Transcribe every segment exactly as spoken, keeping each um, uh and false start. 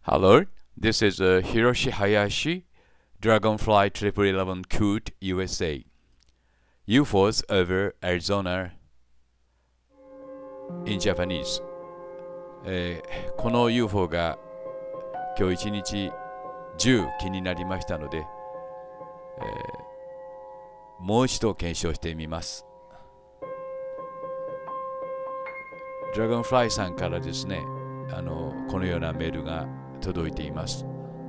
Hello, this is uh, Hiroshi Hayashi, Dragonfly Triple Eleven Coot U S A. U F Os over Arizona in Japanese、えーこの ユーフォー が今日一日じゅう気になりましたので、えーもう一度検証してみます。ドラゴンフライさんからですね、あのこのようなメールが届いています。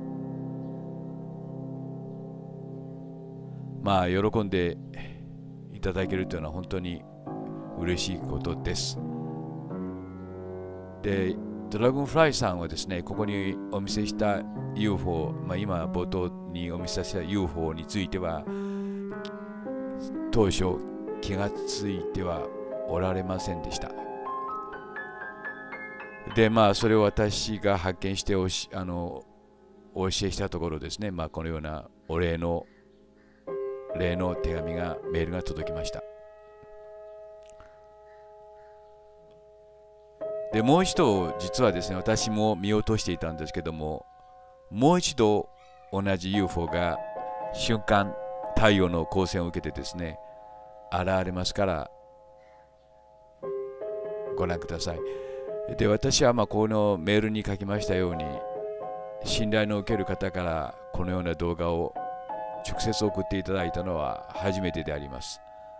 まあ喜んでいただけるというのは本当に嬉しいことです。で、ドラゴンフライさんはですね、ここにお見せした ユーフォー、まあ、今冒頭にお見せした ユーフォー については当初気がついてはおられませんでした。で、まあそれを私が発見しておしあのお教えしたところですね、まあ、このようなお礼の例の手紙がメールが届きました。で、もう一度実はですね、私も見落としていたんですけども、もう一度同じ ユーフォー が瞬間太陽の光線を受けてですね、現れますからご覧ください。で、私はまあこのメールに書きましたように、信頼の受ける方からこのような動画を直接送っていただいたのは初めてであります。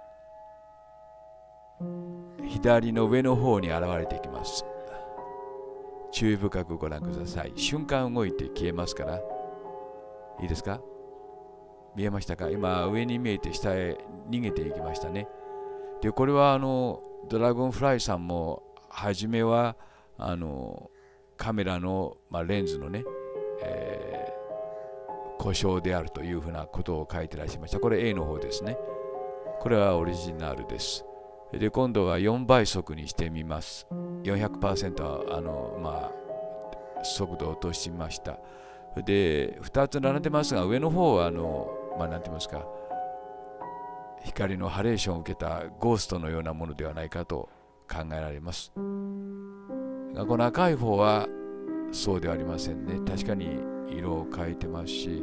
左の上の方に現れてきます。注意深くご覧ください。瞬間動いて消えますから。いいですか？見えましたか？今上に見えて下へ逃げていきましたね。で、これはあのドラゴンフライさんも初めはあのカメラの、まあ、レンズのね、えー、故障であるというふうなことを書いてらっしゃいました。これ A の方ですね。これはオリジナルです。で、今度はよんばい速にしてみます。よんひゃくパーセント あの、まあ、速度を落としました。で、ふたつ並んでますが、上の方はあの、まあ、なんて言いますか、光のハレーションを受けたゴーストのようなものではないかと考えられます。がこの赤い方はそうではありませんね。確かに色を変えてますし、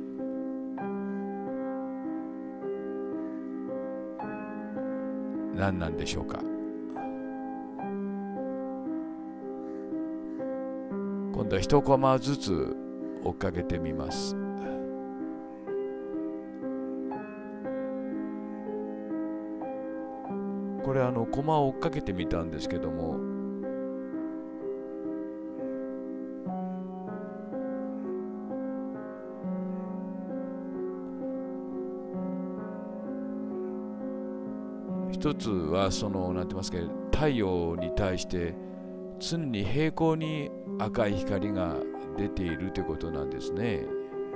何なんでしょうか。今度は一コマずつ追っかけてみます。これあのコマを追っかけてみたんですけども、一つはそのなんて言いますか、太陽に対して常に平行に赤い光が出ているということなんですね。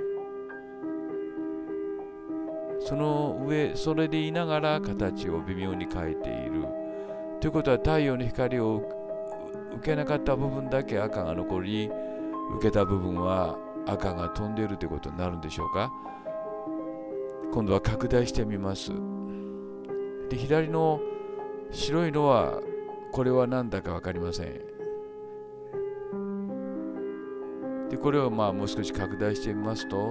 その上、それでいながら形を微妙に変えているということは、太陽の光を受けなかった部分だけ赤が残り、受けた部分は赤が飛んでいるということになるんでしょうか。今度は拡大してみます。で、左の白いのはこれは何だか分かりません。で、これをまあもう少し拡大してみますと、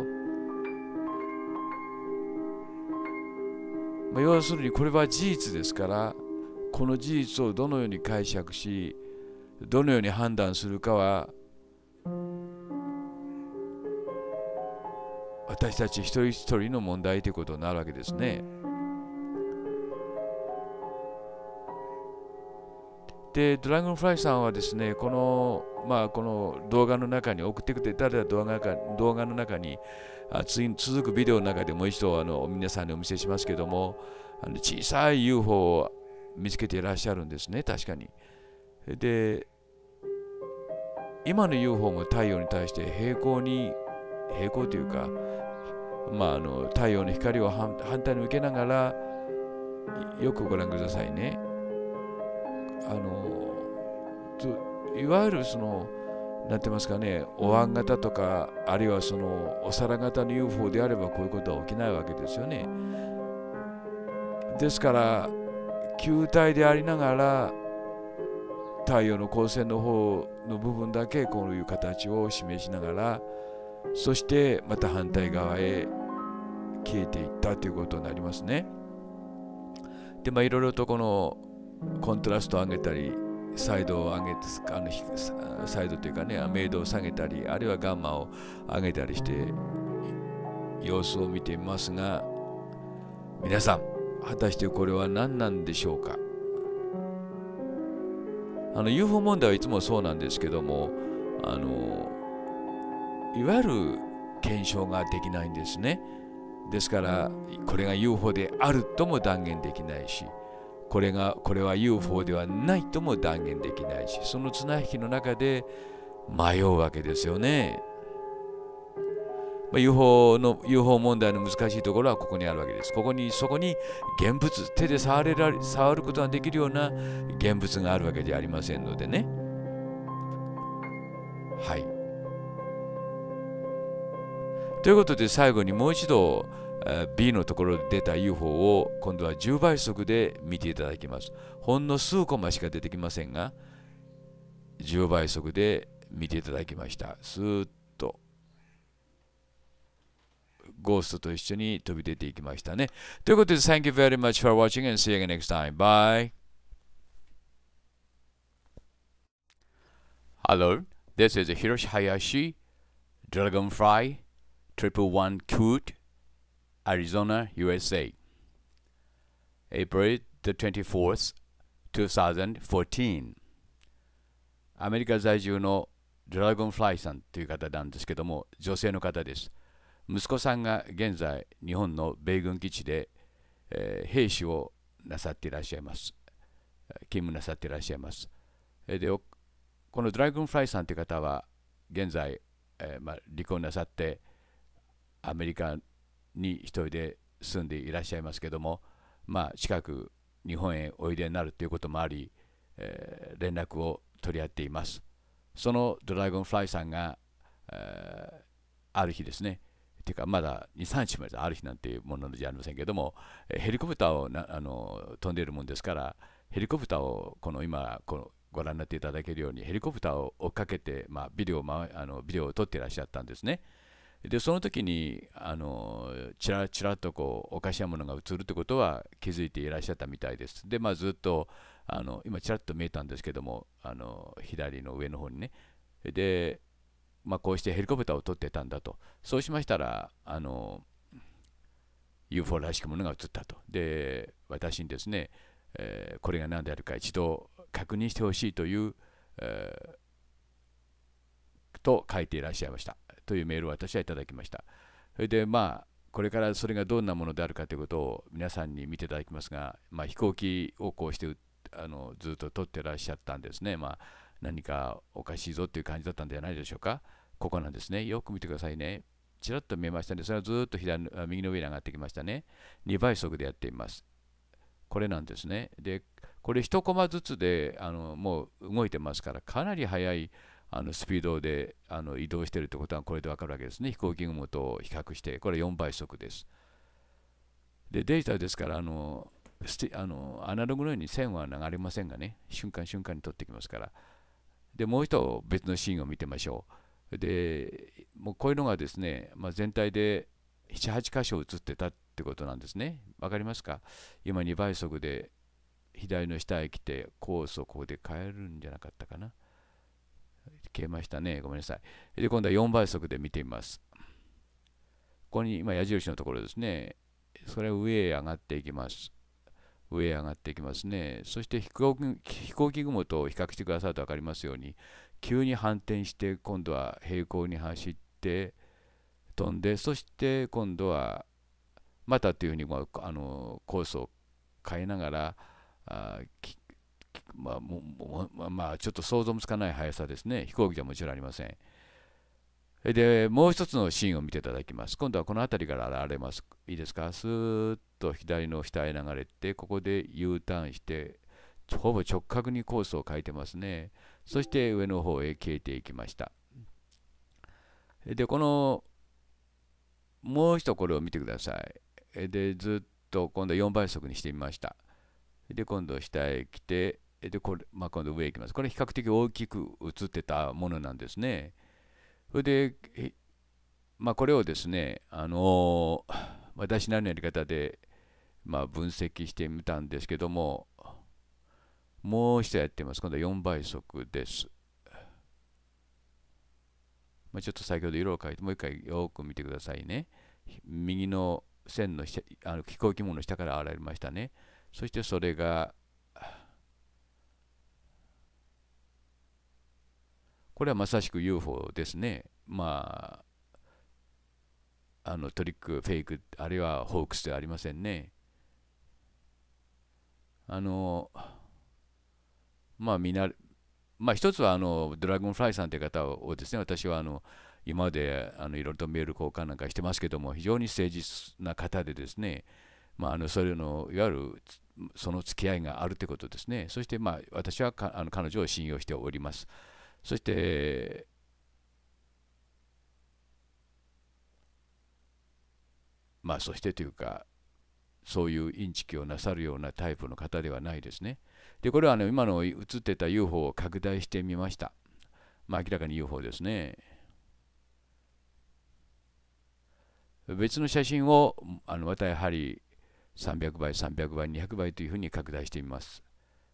まあ、要するにこれは事実ですから、この事実をどのように解釈し、どのように判断するかは私たち一人一人の問題ということになるわけですね。で、ドラゴンフライさんはですね、この、まあ、この動画の中に送ってくれた動画か動画の中に、あ次続くビデオの中でもう一度あの皆さんにお見せしますけども、あの小さい ユーフォー を見つけていらっしゃるんですね、確かに。で、今の ユーフォー も太陽に対して平行に、平行というか、まあ、あの太陽の光を反対に受けながら、よくご覧くださいね。あのいわゆるそのなんて言いますかね、お椀型とか、あるいはそのお皿型の ユーフォー であればこういうことは起きないわけですよね。ですから球体でありながら太陽の光線の方の部分だけこういう形を示しながら、そしてまた反対側へ消えていったということになりますね。で、まあいろいろとこのコントラストを上げたり、サイドを上げて、あのサイドというかね、明度を下げたり、あるいはガンマを上げたりして様子を見ていますが、皆さん、果たしてこれは何なんでしょうか。あの ユーフォー 問題はいつもそうなんですけども、あのいわゆる検証ができないんですね。ですからこれが ユーフォー であるとも断言できないし、これがこれは ユーフォー ではないとも断言できないし、その綱引きの中で迷うわけですよね。まあ、ユーフォー の ユーフォー 問題の難しいところはここにあるわけです。ここにそこに現物、手で触れられ触ることができるような現物があるわけじゃありませんのでね。はい。ということで最後にもう一度 B のところで出た ユーフォー を今度はじゅうばい速で見ていただきます。ほんの数コマしか出てきませんが、じゅうばい速で見ていただきました。スーッとゴーストと一緒に飛び出ていきましたね。ということで Thank you very much for watching and see you again next time. Bye. Hello, this is Hiroshi Hayashi, Dragonfly Triple One Coot, Arizona, U S A. April the twenty-fourth, twenty fourteen. アメリカ在住のドラゴンフライさんという方なんですけども、女性の方です。息子さんが現在日本の米軍基地で、えー、兵士をなさっていらっしゃいます。勤務なさっていらっしゃいます。で、このドラゴンフライさんという方は現在、えーまあ、離婚なさってアメリカに一人で住んでいらっしゃいますけども、まあ、近く日本へおいでになるということもあり、えー、連絡を取り合っています。そのドラゴンフライさんが、えー、ある日ですね、ていうかまだに、さんにちまである日なんていうものじゃありませんけども、ヘリコプターをなあの飛んでいるもんですから、ヘリコプターをこの今このご覧になっていただけるようにヘリコプターを追っかけて、まあ、ビデオをあのビデオを撮っていらっしゃったんですね。でその時にあのちらちらっとこうおかしなものが映るってことは気づいていらっしゃったみたいです。で、まあ、ずっとあの今ちらっと見えたんですけども、あの左の上の方にね。でまあ、こうしてヘリコプターを撮ってたんだと。そうしましたら、あの ユーフォー らしきものが映ったと。で、私にですね、えー、これが何であるか一度確認してほしいという、えー、と書いていらっしゃいました。というメールを私はいただきました。それで、まあ、これからそれがどんなものであるかということを皆さんに見ていただきますが、まあ、飛行機をこうしてあのずっと撮ってらっしゃったんですね。まあ何かおかしいぞっていう感じだったんじゃないでしょうか。ここなんですね。よく見てくださいね。ちらっと見えましたね。それはずっと左の右の上に上がってきましたね。にばい速でやっています。これなんですね。で、これいちコマずつであのもう動いてますから、かなり速いあのスピードであの移動しているということはこれでわかるわけですね。飛行機雲と比較して、これよんばい速です。で、データですから、あのあのアナログのように線は流れませんがね、瞬間瞬間に取ってきますから。で、もう一度別のシーンを見てみましょう。で、もうこういうのがですね、まあ、全体でなな、はち箇所映ってたってことなんですね。わかりますか？今にばい速で左の下へ来て、コースをここで変えるんじゃなかったかな。消えましたね。ごめんなさい。で、今度はよんばい速で見てみます。ここに今矢印のところですね。それを上へ上がっていきます。上へ上がっていきますね。そして飛行飛行機雲と比較してくださると分かりますように、急に反転して今度は平行に走って飛んで、そして今度はまたというふうにあのコースを変えながら、あまあももまあちょっと想像もつかない速さですね。飛行機ではもちろんありません。で、もう一つのシーンを見ていただきます。今度はこの辺りから現れます。いいですか？スーッと左の下へ流れて、ここで U ターンして、ほぼ直角にコースを変えてますね。そして上の方へ消えていきました。で、この、もう一度これを見てください。で、ずっと今度はよんばい速にしてみました。で、今度下へ来て、 で、これ、まあ、今度上行きます。これ比較的大きく映ってたものなんですね。それで、まあ、これをですね、あの私なりのやり方で、まあ、分析してみたんですけども、もう一度やってみます。今度はよんばい速です。まあ、ちょっと先ほど色を変えて、もう一回よく見てくださいね。右の線の下、あの飛行機雲の下から現れましたね。そしてそれが、これはまさしく ユーフォー ですね。まあ、あのトリック、フェイク、あるいはホークスではありませんね。あの、まあ、みんな、まあ、一つはあのドラゴンフライさんという方をですね、私はあの今まであのいろいろとメール交換なんかしてますけども、非常に誠実な方でですね、まあ、あのそれのいわゆるその付き合いがあるということですね。そして、まあ、私はかあの彼女を信用しております。そして、まあ、そしてというか、そういうインチキをなさるようなタイプの方ではないですね。で、これはあの今の映ってた ユーフォー を拡大してみました。まあ、明らかに ユーフォー ですね。別の写真をあのまたやはりさんびゃくばい、さんびゃくばい、にひゃくばいというふうに拡大してみます。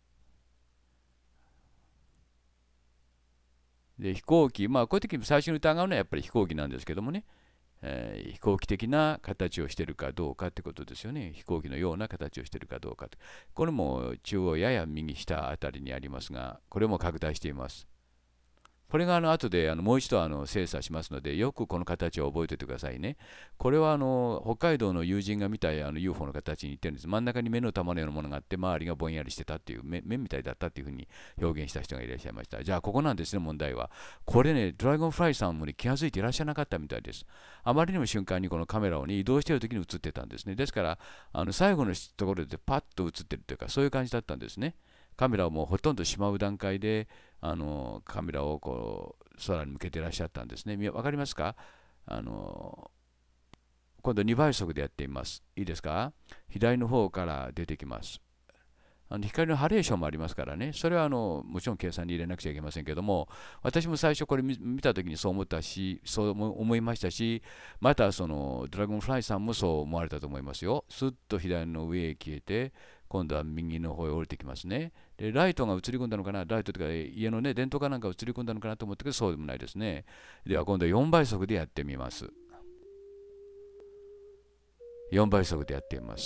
で、飛行機、まあ、こういう時最初に疑うのはやっぱり飛行機なんですけどもね、えー飛行機的な形をしているかどうかってことですよね。飛行機のような形をしているかどうか。これも中央やや右下あたりにありますが、これも拡大しています。これがあの後であのもう一度あの精査しますので、よくこの形を覚えておいてくださいね。これはあの北海道の友人が見たあの ユーフォー の形に似てるんです。真ん中に目の玉のようなものがあって、周りがぼんやりしてたっていう、目目みたいだったっていうふうに表現した人がいらっしゃいました。じゃあ、ここなんですね、問題は。これね、ドラゴンフライさんも、ね、気が付いていらっしゃらなかったみたいです。あまりにも瞬間にこのカメラを、ね、移動している時に映ってたんですね。ですから、あの最後のところでパッと映ってるというか、そういう感じだったんですね。カメラをもうほとんどしまう段階で、あのカメラをこう空に向けていらっしゃったんですね。わかりますか？あの今度にばい速でやってみます。いいですか？左の方から出てきます。あの光のハレーションもありますからね、それはあのもちろん計算に入れなくちゃいけませんけども、私も最初これ見たときにそう思ったし、そう思いましたし、またそのドラゴンフライさんもそう思われたと思いますよ。すっと左の上へ消えて、今度は右の方へ降りてきますね。で、ライトが映り込んだのかな、ライトというか家のね、電灯かなんか映り込んだのかなと思ったけど、そうでもないですね。では今度はよんばい速でやってみます。よんばい速でやってみます。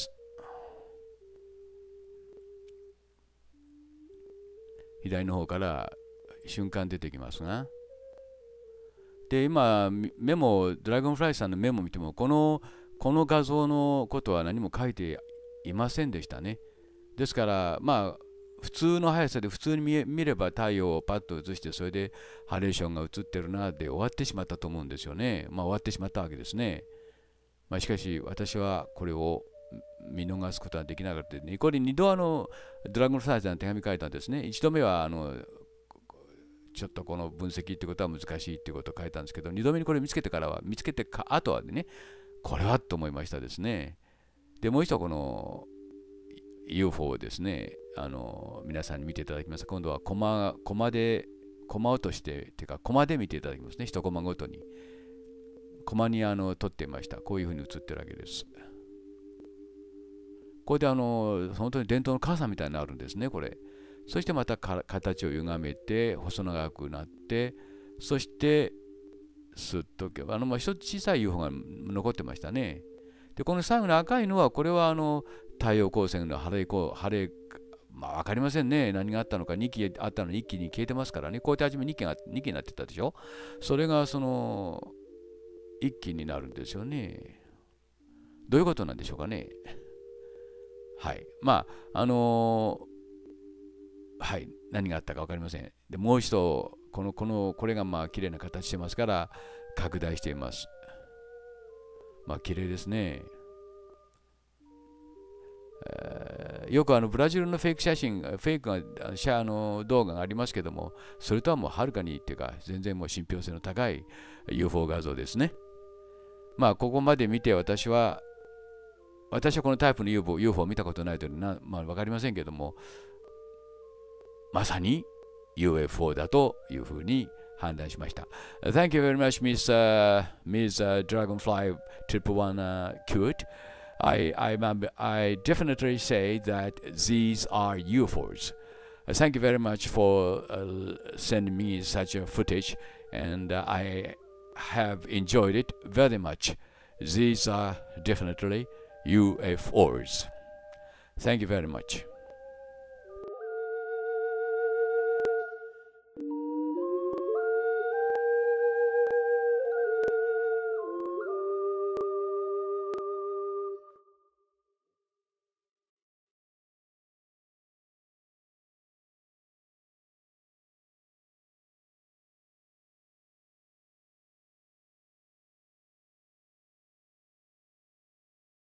左の方から瞬間出てきますが、で今メモ、ドラゴンフライさんのメモを見ても、このこの画像のことは何も書いていませんでしたね。ですからまあ普通の速さで普通に 見, 見れば太陽をパッと映して、それでハレーションが映ってるなで終わってしまったと思うんですよね。まあ終わってしまったわけですね。まあ、しかし私はこれを見逃すことはできなかったね。これにどあのドラゴンフライさんの手紙書いたんですね。いちどめはあのちょっとこの分析ってことは難しいってことを書いたんですけど、にどめにこれ見つけてからは、見つけてか後はね、これはと思いましたですね。で、もう一度この ユーフォー ですね、あの皆さんに見ていただきます。今度はコマ、コマで、コマをとして、てかコマで見ていただきますね。一コマごとに。コマにあの撮っていました。こういうふうに映ってるわけです。これであの本当に伝統の傘みたいになるんですね、これ。そしてまた形を歪めて細長くなって、そしてスッとあのまあ一つ小さい ユーフォー が残ってましたね。でこの最後の赤いのは、これはあの太陽光線の晴れ晴れまあ分かりませんね、何があったのか。にきあったのに一気に消えてますからね。こうやって初めにきがにきになってたでしょ。それがその一気になるんですよね。どういうことなんでしょうかね。はい。まあ、あのー、はい。何があったか分かりません。で、もう一度、この、この、これがまあ、綺麗な形してますから、拡大しています。まあ、綺麗ですね。えー、よくあのブラジルのフェイク写真、フェイクがシャあの動画がありますけども、それとはもうはるかにっていうか、全然もう信憑性の高い ユーフォー 画像ですね。まあ、ここまで見て私は、私はこのタイプの ユーフォー, ユーフォーを見たことないというのは、まあ、分かりませんけども、 まさに ユーエフオー だというふうに判断しました。Thank you very much, Miss、uh, Miss、uh, Dragonfly Triple One、uh, Cute. I, I, I definitely say that these are U F Os. Uh, thank you very much for uh, sending me such a footage, and uh, I have enjoyed it very much. These are definitely U F Os. Thank you very much.